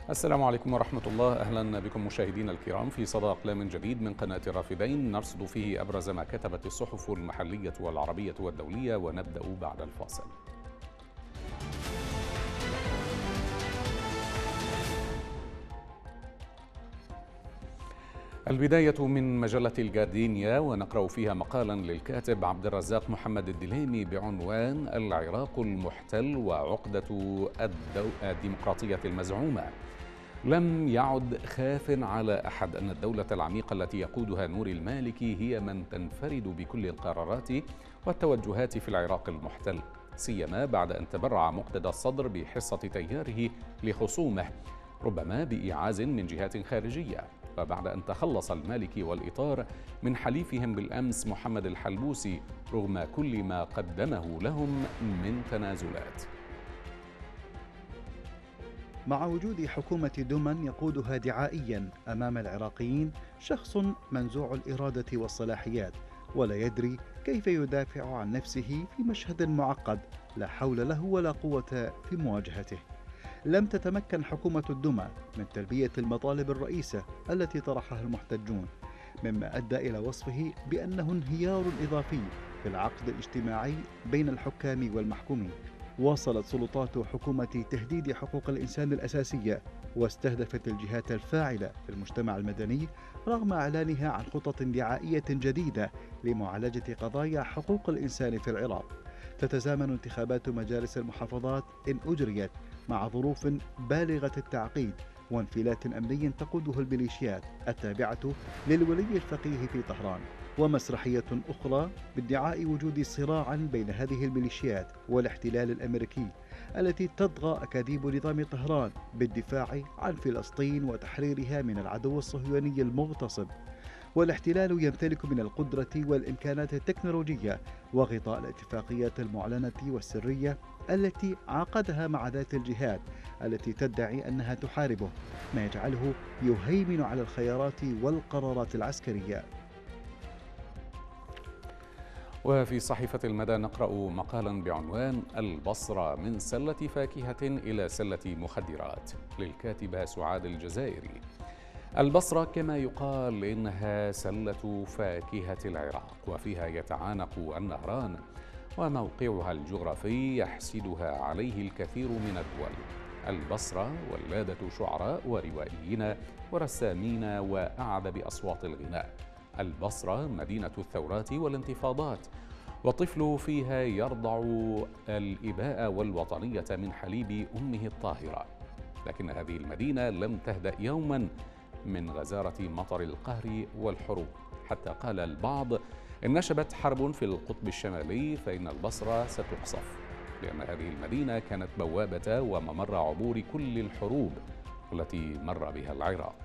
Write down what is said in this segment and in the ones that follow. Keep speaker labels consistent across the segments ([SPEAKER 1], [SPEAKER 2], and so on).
[SPEAKER 1] السلام عليكم ورحمة الله. أهلا بكم مشاهدينا الكرام في صدى أقلام جديد من قناة الرافدين، نرصد فيه أبرز ما كتبت الصحف المحلية والعربية والدولية، ونبدأ بعد الفاصل. البداية من مجلة الجاردينيا، ونقرأ فيها مقالا للكاتب عبد الرزاق محمد الدليمي بعنوان العراق المحتل وعقدة الديمقراطية المزعومة. لم يعد خاف على أحد أن الدولة العميقة التي يقودها نور المالكي هي من تنفرد بكل القرارات والتوجهات في العراق المحتل، سيما بعد أن تبرع مقتدى الصدر بحصة تياره لخصومه، ربما بإيعاز من جهات خارجية، وبعد أن تخلص المالكي والإطار من حليفهم بالأمس محمد الحلبوسي رغم كل ما قدمه لهم من تنازلات.
[SPEAKER 2] مع وجود حكومة دوما يقودها دعائيا أمام العراقيين شخص منزوع الإرادة والصلاحيات، ولا يدري كيف يدافع عن نفسه في مشهد معقد لا حول له ولا قوة في مواجهته. لم تتمكن حكومة الدوما من تلبية المطالب الرئيسة التي طرحها المحتجون، مما أدى إلى وصفه بأنه انهيار إضافي في العقد الاجتماعي بين الحكام والمحكومين. واصلت سلطات حكومة تهديد حقوق الإنسان الأساسية، واستهدفت الجهات الفاعلة في المجتمع المدني رغم إعلانها عن خطط دعائية جديدة لمعالجة قضايا حقوق الإنسان في العراق. تتزامن انتخابات مجالس المحافظات إن أجريت مع ظروف بالغة التعقيد وانفلات أمني تقوده الميليشيات التابعة للولي الفقيه في طهران، ومسرحية أخرى بادعاء وجود صراع بين هذه الميليشيات والاحتلال الأمريكي التي تطغى أكاذيب نظام طهران بالدفاع عن فلسطين وتحريرها من العدو الصهيوني المغتصب. والاحتلال يمتلك من القدرة والإمكانات التكنولوجية وغطاء الاتفاقيات المعلنة والسرية التي عقدها مع ذات الجهات التي تدعي أنها تحاربه، ما يجعله يهيمن على الخيارات والقرارات العسكرية.
[SPEAKER 1] وفي صحيفة المدى نقرأ مقالا بعنوان البصرة من سلة فاكهة إلى سلة مخدرات، للكاتبة سعاد الجزائري. البصرة كما يقال إنها سلة فاكهة العراق، وفيها يتعانق النهران، وموقعها الجغرافي يحسدها عليه الكثير من الدول. البصرة ولادة شعراء وروائيين ورسامين وأعذب أصوات الغناء. البصرة مدينة الثورات والانتفاضات، والطفل فيها يرضع الإباء والوطنية من حليب أمه الطاهرة. لكن هذه المدينة لم تهدأ يوما من غزارة مطر القهر والحروب، حتى قال البعض إن نشبت حرب في القطب الشمالي فإن البصرة ستقصف، لأن هذه المدينة كانت بوابة وممر عبور كل الحروب التي مر بها العراق.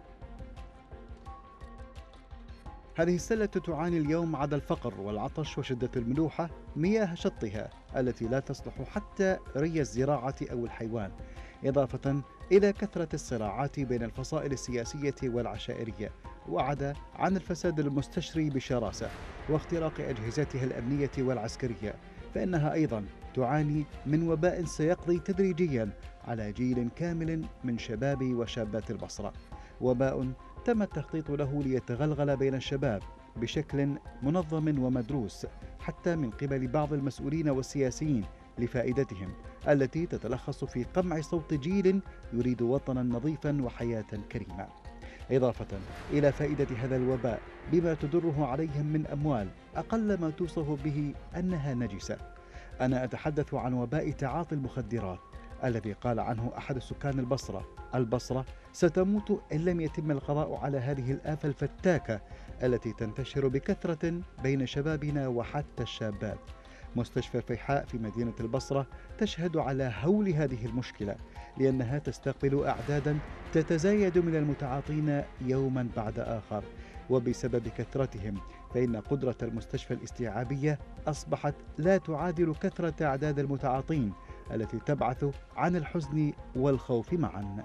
[SPEAKER 2] هذه السلة تعاني اليوم عدا الفقر والعطش وشدة الملوحة مياه شطها التي لا تصلح حتى ري الزراعة أو الحيوان، إضافة إلى كثرة الصراعات بين الفصائل السياسية والعشائرية، وعدا عن الفساد المستشري بشراسة واختراق أجهزتها الأمنية والعسكرية، فإنها أيضا تعاني من وباء سيقضي تدريجيا على جيل كامل من شباب وشابات البصرة، وباء تم التخطيط له ليتغلغل بين الشباب بشكل منظم ومدروس حتى من قبل بعض المسؤولين والسياسيين لفائدتهم التي تتلخص في قمع صوت جيل يريد وطنا نظيفا وحياة كريمة، إضافة إلى فائدة هذا الوباء بما تدره عليهم من أموال أقل ما توصف به أنها نجسة. أنا أتحدث عن وباء تعاطي المخدرات الذي قال عنه أحد سكان البصرة ستموت إن لم يتم القضاء على هذه الآفة الفتاكة التي تنتشر بكثرة بين شبابنا وحتى الشابات. مستشفى الفيحاء في مدينة البصرة تشهد على هول هذه المشكلة، لأنها تستقبل أعدادا تتزايد من المتعاطين يوما بعد آخر، وبسبب كثرتهم فإن قدرة المستشفى الاستيعابية أصبحت لا تعادل كثرة أعداد المتعاطين التي تبعث عن الحزن والخوف معا.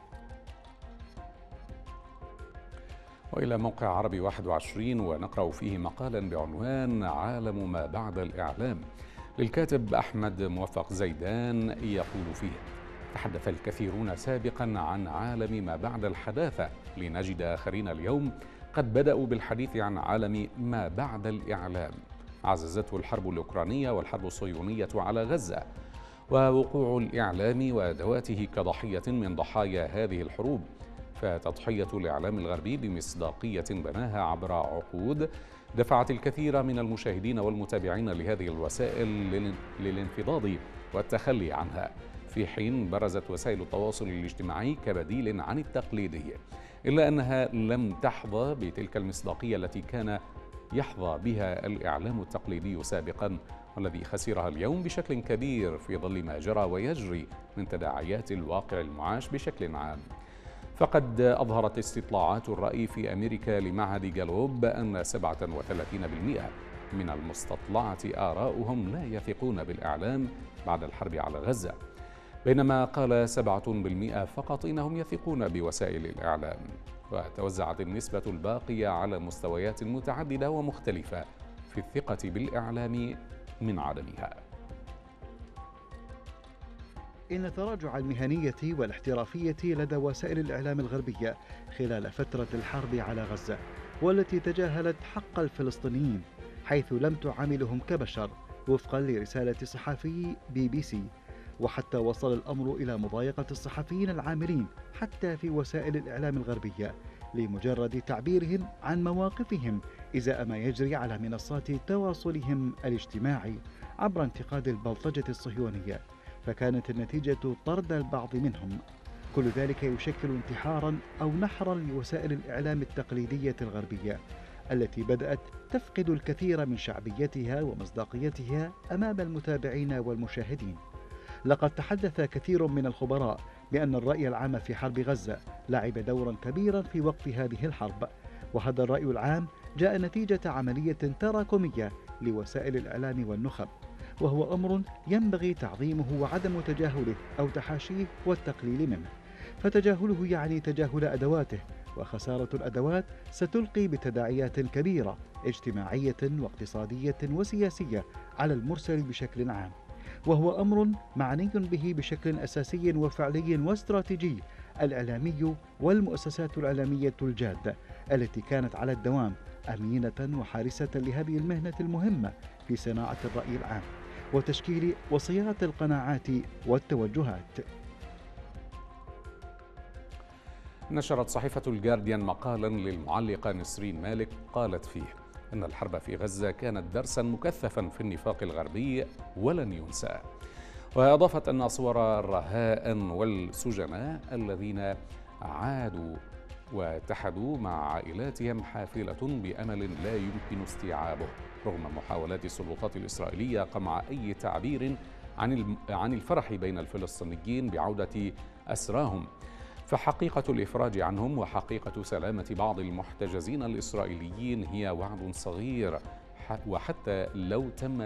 [SPEAKER 1] وإلى موقع عربي 21، ونقرأ فيه مقالا بعنوان عالم ما بعد الإعلام، للكاتب أحمد موفق زيدان، يقول فيه: تحدث الكثيرون سابقا عن عالم ما بعد الحداثة، لنجد آخرين اليوم قد بدأوا بالحديث عن عالم ما بعد الإعلام. عززته الحرب الأوكرانية والحرب الصهيونية على غزة، ووقوع الإعلام وأدواته كضحية من ضحايا هذه الحروب. فتضحية الإعلام الغربي بمصداقية بناها عبر عقود دفعت الكثير من المشاهدين والمتابعين لهذه الوسائل للانفضاض والتخلي عنها، في حين برزت وسائل التواصل الاجتماعي كبديل عن التقليدي، إلا أنها لم تحظى بتلك المصداقية التي كان يحظى بها الإعلام التقليدي سابقا، والذي خسرها اليوم بشكل كبير في ظل ما جرى ويجري من تداعيات الواقع المعاش بشكل عام. فقد أظهرت استطلاعات الرأي في أمريكا لمعهد جالوب أن 37% من المستطلعة آراؤهم لا يثقون بالإعلام بعد الحرب على غزة، بينما قال 7% فقط إنهم يثقون بوسائل الإعلام. وتوزعت النسبة الباقية على مستويات متعددة ومختلفة في الثقة بالإعلام من عدمها.
[SPEAKER 2] إن تراجع المهنية والاحترافية لدى وسائل الإعلام الغربية خلال فترة الحرب على غزة، والتي تجاهلت حق الفلسطينيين حيث لم تعاملهم كبشر وفقا لرسالة صحفي BBC، وحتى وصل الأمر إلى مضايقة الصحفيين العاملين حتى في وسائل الإعلام الغربية لمجرد تعبيرهم عن مواقفهم إزاء ما يجري على منصات تواصلهم الاجتماعي عبر انتقاد البلطجة الصهيونية، فكانت النتيجة طرد البعض منهم. كل ذلك يشكل انتحارا أو نحرا لوسائل الإعلام التقليدية الغربية التي بدأت تفقد الكثير من شعبيتها ومصداقيتها أمام المتابعين والمشاهدين. لقد تحدث كثير من الخبراء بأن الرأي العام في حرب غزة لعب دورا كبيرا في وقف هذه الحرب، وهذا الرأي العام جاء نتيجة عملية تراكمية لوسائل الإعلام والنخب، وهو أمر ينبغي تعظيمه وعدم تجاهله أو تحاشيه والتقليل منه، فتجاهله يعني تجاهل أدواته، وخسارة الأدوات ستلقي بتداعيات كبيرة اجتماعية واقتصادية وسياسية على المرسل بشكل عام، وهو أمر معني به بشكل أساسي وفعلي واستراتيجي الإعلامي والمؤسسات الإعلامية الجادة التي كانت على الدوام أمينة وحارسة لهذه المهنة المهمة في صناعة الرأي العام وتشكيل وصياغة القناعات والتوجهات.
[SPEAKER 1] نشرت صحيفة الجارديان مقالا للمعلقة نسرين مالك قالت فيه أن الحرب في غزة كانت درسا مكثفا في النفاق الغربي ولن ينسى، وأضافت أن صور الرهائن والسجناء الذين عادوا واتحدوا مع عائلاتهم حافلة بأمل لا يمكن استيعابه رغم محاولات السلطات الإسرائيلية قمع أي تعبير عن الفرح بين الفلسطينيين بعودة أسراهم. فحقيقة الإفراج عنهم وحقيقة سلامة بعض المحتجزين الإسرائيليين هي وعد صغير، وحتى لو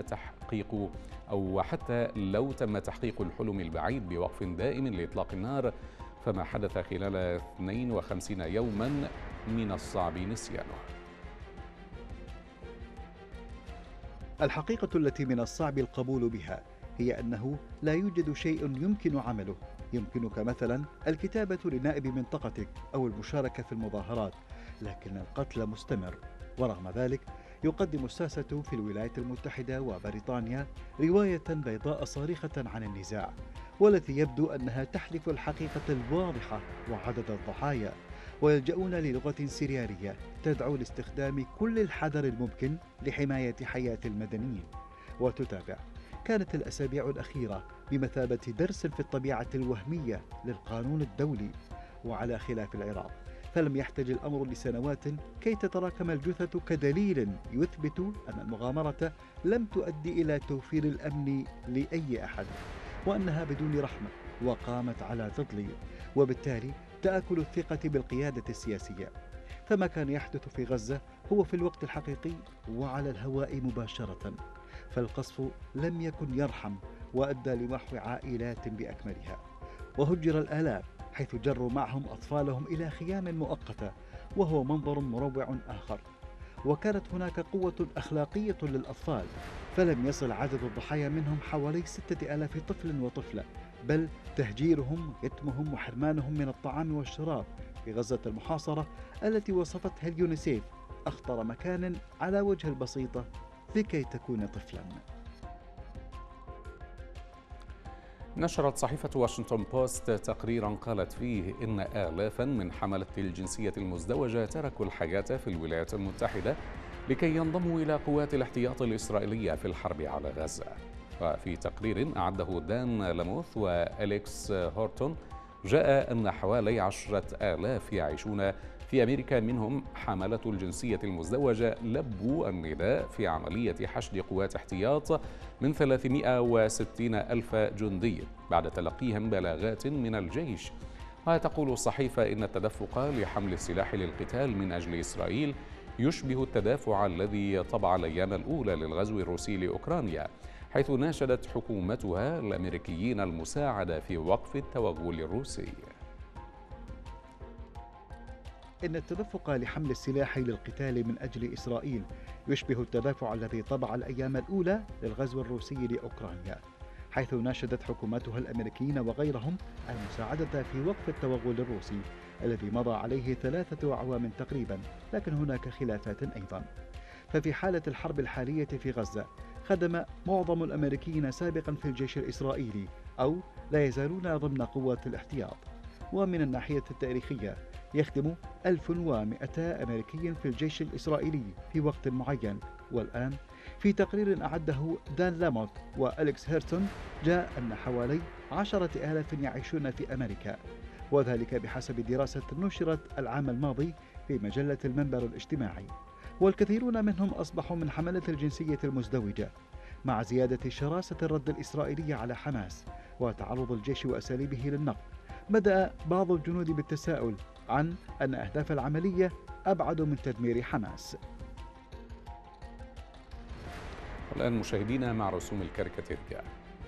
[SPEAKER 1] تم تحقيق الحلم البعيد بوقف دائم لإطلاق النار، فما حدث خلال 52 يوما من الصعب نسيانه.
[SPEAKER 2] الحقيقة التي من الصعب القبول بها هي أنه لا يوجد شيء يمكن عمله. يمكنك مثلا الكتابة لنائب منطقتك أو المشاركة في المظاهرات، لكن القتل مستمر. ورغم ذلك يقدم الساسة في الولايات المتحدة وبريطانيا رواية بيضاء صارخة عن النزاع، والتي يبدو أنها تحذف الحقيقة الواضحة وعدد الضحايا، ويلجؤون للغة سريالية تدعو لاستخدام كل الحذر الممكن لحماية حياة المدنيين. وتتابع: كانت الأسابيع الأخيرة بمثابة درس في الطبيعة الوهمية للقانون الدولي. وعلى خلاف العراق، فلم يحتج الأمر لسنوات كي تتراكم الجثث كدليل يثبت أن المغامرة لم تؤدي إلى توفير الأمن لأي أحد، وأنها بدون رحمة وقامت على تضليل، وبالتالي تآكل الثقة بالقيادة السياسية. فما كان يحدث في غزة هو في الوقت الحقيقي وعلى الهواء مباشرة، فالقصف لم يكن يرحم وأدى لمحو عائلات بأكملها، وهجر الآلاف حيث جروا معهم أطفالهم إلى خيام مؤقتة، وهو منظر مروع آخر. وكانت هناك قوة أخلاقية للأطفال، فلم يصل عدد الضحايا منهم حوالي 6000 طفل وطفلة، بل تهجيرهم ويتمهم وحرمانهم من الطعام والشراب في غزة المحاصرة التي وصفتها اليونيسيف أخطر مكان على وجه البسيطة لكي تكون طفلاً.
[SPEAKER 1] نشرت صحيفة واشنطن بوست تقريرا قالت فيه إن آلافا من حملة الجنسية المزدوجة تركوا الحياة في الولايات المتحدة لكي ينضموا إلى قوات الاحتياط الإسرائيلية في الحرب على غزة. وفي تقرير أعده دان لاموث وأليكس هورتون جاء أن حوالي 10,000 يعيشون في أمريكا منهم حملة الجنسية المزدوجة لبوا النداء في عملية حشد قوات احتياط من 360 ألف جندي بعد تلقيهم بلاغات من الجيش. وتقول الصحيفة إن التدفق لحمل السلاح للقتال من أجل إسرائيل يشبه التدافع الذي طبع الأيام الأولى للغزو الروسي لأوكرانيا، حيث ناشدت حكومتها الأمريكيين المساعدة في وقف التوغل الروسي.
[SPEAKER 2] إن التدفق لحمل السلاح للقتال من أجل إسرائيل يشبه التدافع الذي طبع الأيام الأولى للغزو الروسي لأوكرانيا، حيث ناشدت حكومتها الأمريكيين وغيرهم المساعدة في وقف التوغل الروسي الذي مضى عليه 3 أعوام تقريبا، لكن هناك خلافات أيضا. ففي حالة الحرب الحالية في غزة خدم معظم الأمريكيين سابقا في الجيش الإسرائيلي أو لا يزالون ضمن قوات الاحتياط. ومن الناحية التاريخية يخدم 1200 أمريكي في الجيش الإسرائيلي في وقت معين. والآن في تقرير أعده دان لاموث وأليكس هيرتون جاء أن حوالي 10,000 يعيشون في أمريكا، وذلك بحسب دراسة نشرت العام الماضي في مجلة المنبر الاجتماعي. والكثيرون منهم أصبحوا من حملة الجنسية المزدوجة، مع زيادة شراسة الرد الإسرائيلي على حماس وتعرض الجيش وأساليبه للنقد. بدأ بعض الجنود بالتساؤل عن أن أهداف العملية أبعد من تدمير حماس.
[SPEAKER 1] والآن مشاهدينا مع رسوم الكاريكاتيرية.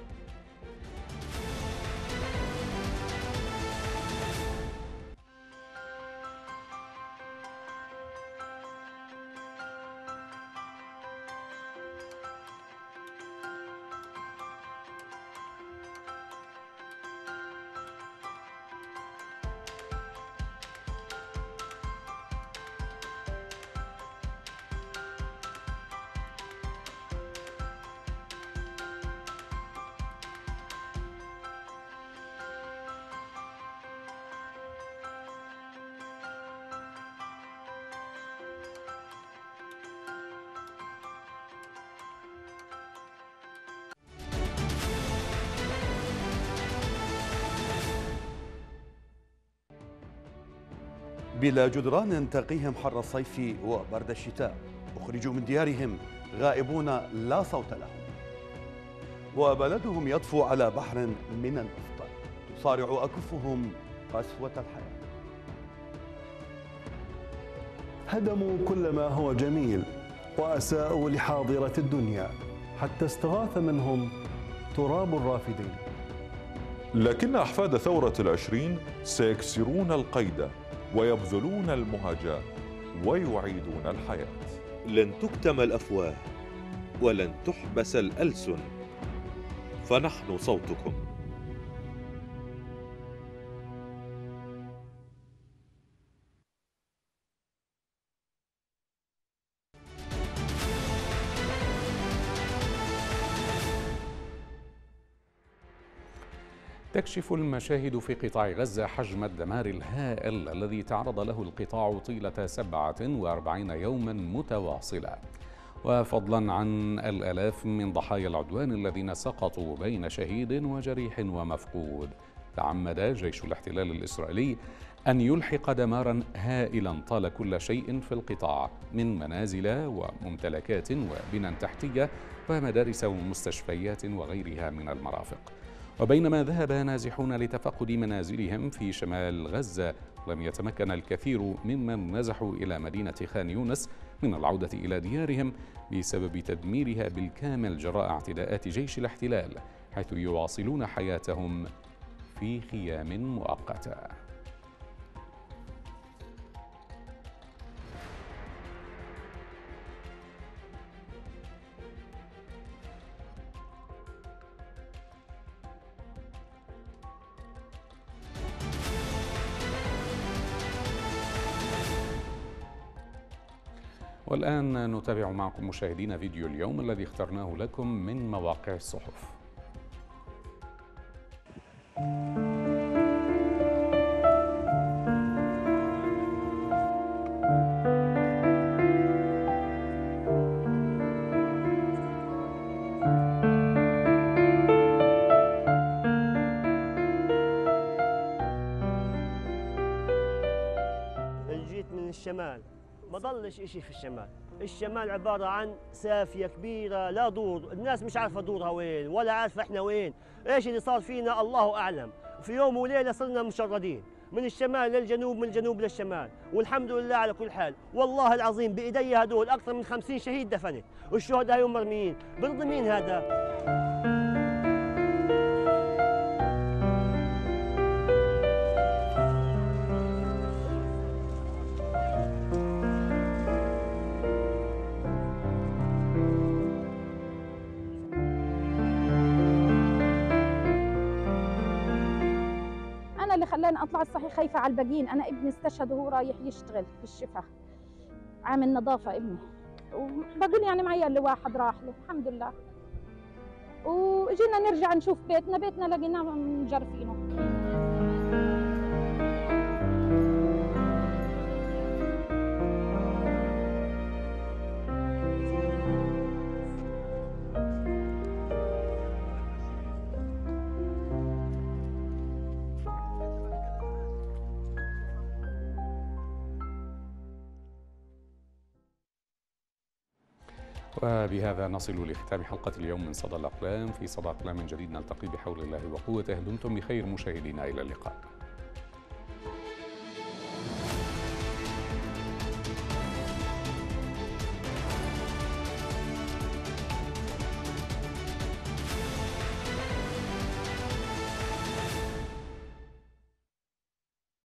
[SPEAKER 3] بلا جدران تقيهم حر الصيف وبرد الشتاء، أخرجوا من ديارهم غائبون لا صوت لهم، وبلدهم يطفو على بحر من النفط، تصارع أكفهم قسوة الحياة.
[SPEAKER 4] هدموا كل ما هو جميل وأساءوا لحاضرة الدنيا حتى استغاث منهم تراب الرافدين.
[SPEAKER 5] لكن أحفاد ثورة العشرين سيكسرون القيد ويبذلون المهجة ويعيدون الحياة.
[SPEAKER 6] لن تكتم الأفواه ولن تحبس الألسن، فنحن صوتكم.
[SPEAKER 1] تكشف المشاهد في قطاع غزة حجم الدمار الهائل الذي تعرض له القطاع طيلة 47 يوما متواصلة. وفضلا عن الآلاف من ضحايا العدوان الذين سقطوا بين شهيد وجريح ومفقود، تعمد جيش الاحتلال الإسرائيلي أن يلحق دمارا هائلا طال كل شيء في القطاع من منازل وممتلكات وبنى تحتية ومدارس ومستشفيات وغيرها من المرافق. وبينما ذهب نازحون لتفقد منازلهم في شمال غزة، لم يتمكن الكثير ممن نزحوا إلى مدينة خان يونس من العودة إلى ديارهم بسبب تدميرها بالكامل جراء اعتداءات جيش الاحتلال، حيث يواصلون حياتهم في خيام مؤقتة. والآن نتابع معكم مشاهدينا فيديو اليوم الذي اخترناه لكم من مواقع الصحف.
[SPEAKER 7] جيت من الشمال، ما ضلش إشي في الشمال. الشمال عبارة عن سافية كبيرة لا دور، الناس مش عارفة دورها وين ولا عارفة احنا وين، ايش اللي صار فينا الله أعلم. في يوم وليلة صرنا مشردين من الشمال للجنوب، من الجنوب للشمال، والحمد لله على كل حال. والله العظيم بإيدي هدول أكثر من 50 شهيد دفنت، والشهداء هم مرميين. برضي مين هذا؟
[SPEAKER 8] أنا اللي خلاني أطلع الصحيح خايفة على الباقيين. أنا ابني استشهد وهو رايح يشتغل في الشفا، عامل نظافة ابني، وبقول يعني معي اللي واحد راح له الحمد لله. وجينا نرجع نشوف بيتنا لقيناه مجرفينه.
[SPEAKER 1] وبهذا نصل لختام حلقة اليوم من صدى الأقلام. في صدى أقلام جديد نلتقي بحول الله وقوته. دمتم بخير مشاهدينا، إلى اللقاء.